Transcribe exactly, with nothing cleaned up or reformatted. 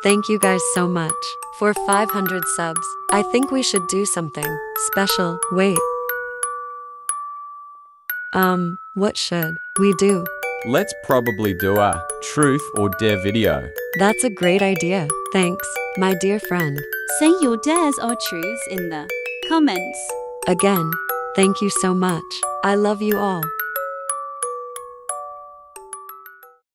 Thank you guys so much for five hundred subs. I think we should do something special. Wait. Um, what should we do? Let's probably do a truth or dare video. That's a great idea. Thanks, my dear friend. Say your dares or truths in the comments. Again, thank you so much. I love you all.